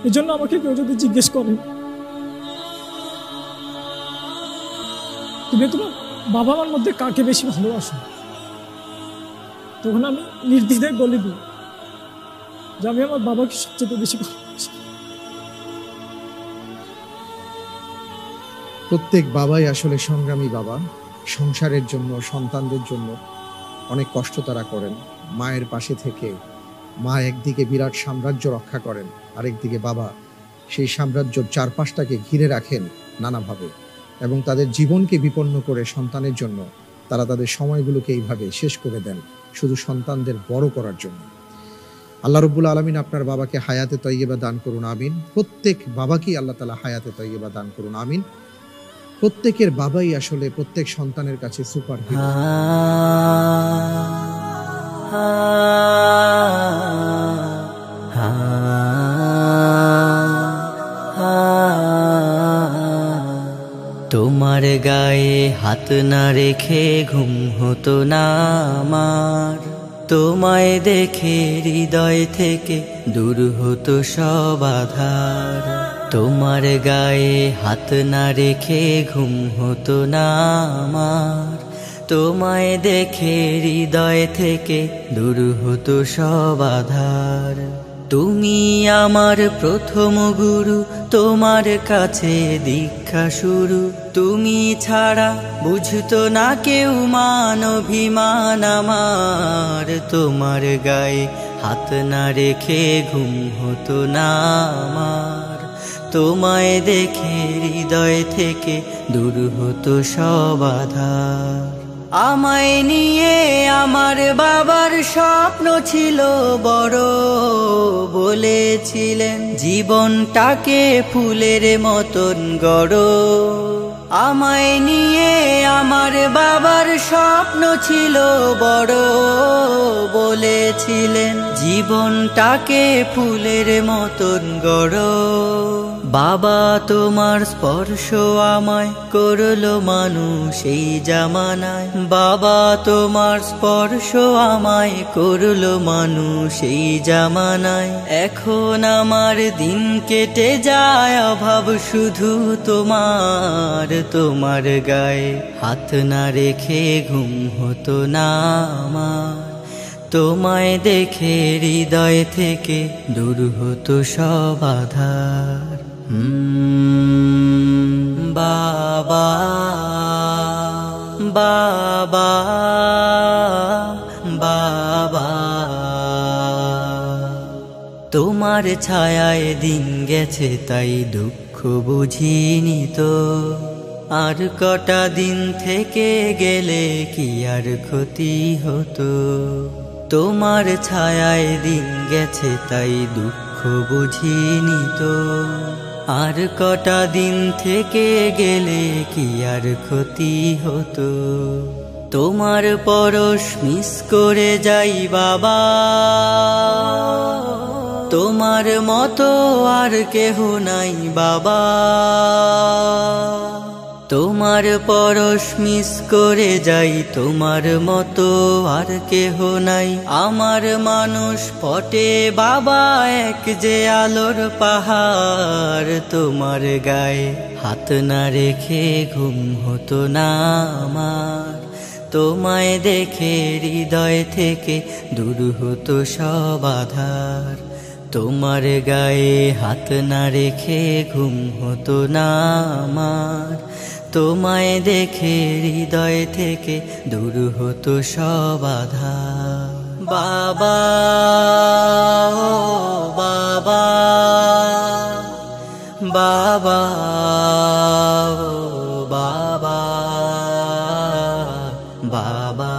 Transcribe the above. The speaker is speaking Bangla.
এই জন্য আমাকে কেউ যদি জিজ্ঞেস করে তুমি তোমার বাবা মার মধ্যে কাকে বেশি ভালোবাসো, তখন আমি নির্দ্বিধায় বলে দিই যে আমি আমার বাবাকে সবচেয়ে বেশি ভালোবাসি। প্রত্যেক বাবাই আসলে সংগ্রামী বাবা। সংসারের জন্য, সন্তানদের জন্য অনেক কষ্ট তারা করেন। মায়ের পাশে থেকে মা একদিকে বিরাট সাম্রাজ্য রক্ষা করেন, আরেকদিকে বাবা সেই সাম্রাজ্যের চারপাশটাকে ঘিরে রাখেন নানাভাবে, এবং তাদের জীবনকে বিপন্ন করে সন্তানের জন্য তারা তাদের সময়গুলোকে এইভাবে শেষ করে দেন শুধু সন্তানদের বড় করার জন্য। আল্লাহ রব্বুল আলামিন আপনার বাবাকে হায়াতে তয়্যিবা দান করুন, আমিন। প্রত্যেক বাবাকেই আল্লাহ তাআলা হায়াতে তয়্যিবা দান করুন, আমিন। প্রত্যেকের বাবাই আসলে প্রত্যেক সন্তানের কাছে সুপার হিরো। তোমার গায়ে হাত না রেখে ঘুম হতো না আমার, তোমায় দেখে হৃদয় থেকে দূর হতো সব আধার। তোমার গায়ে হাত না রেখে ঘুম হতো না আমার, তোমায় দেখে হৃদয় থেকে দূর হতো সব আধার। তুমি আমার প্রথম গুরু, তোমার কাছে দীক্ষা শুরু। তুমি ছাড়া বুঝতো না কেউ মান অভিমান আমার, তোমার গায়ে হাত না রেখে ঘুম হতো না আমার, তোমায় দেখে হৃদয় থেকে দূর হতো সব আধার। আমায় নিয়ে আমার বাবার স্বপ্ন ছিল বড়, বলেছিলেন জীবনটাকে ফুলের মতন গড়ো। আমায় নিয়ে আমার বাবার স্বপ্ন ছিল বড়, বলেছিলেন জীবনটাকে ফুলের মতন গড়ো। বাবা তোমার স্পর্শ আমায় করলো মানুষ এই জামানায়, বাবা তোমার স্পর্শ আমায় করলো মানুষ এই জামানায়। এখন আমার দিন কেটে যায় অভাব শুধু তোমার, তোমার গায়ে হাত না রেখে ঘুম হতো না আমার, তোমায় দেখে হৃদয় থেকে দূর হতো সব আধার। বাবা বাবা বাবা, তোমার ছায়ায় দিন গেছে তাই দুঃখ বুঝিনি তো, আর কটা দিন থেকে গেলে কি আর ক্ষতি হতো। তোমার ছায়ায় দিন গেছে তাই দুঃখ বুঝিনি তো, আর কটা দিন থেকে গেলে কি আর ক্ষতি হতো। তোমার পরশ মিস করে যাই বাবা, তোমার মতো আর কেহ নাই বাবা, তোমার পরশ মিস করে যাই, তোমার মতো আর কেহ নাই। আমার মানুষ পটে বাবা এক যে আলোর পাহাড়, তোমার গায়ে হাত না রেখে ঘুম হতো না আমার, তোমায় দেখে হৃদয় থেকে দূর হতো সব আধার। তোমার গায়ে হাত না রেখে ঘুম হতো না আমার, তোমায় দেখে হৃদয় থেকে দূর হতো সব আধার। বাবা ও বাবা, বাবা ও বাবা, বাবা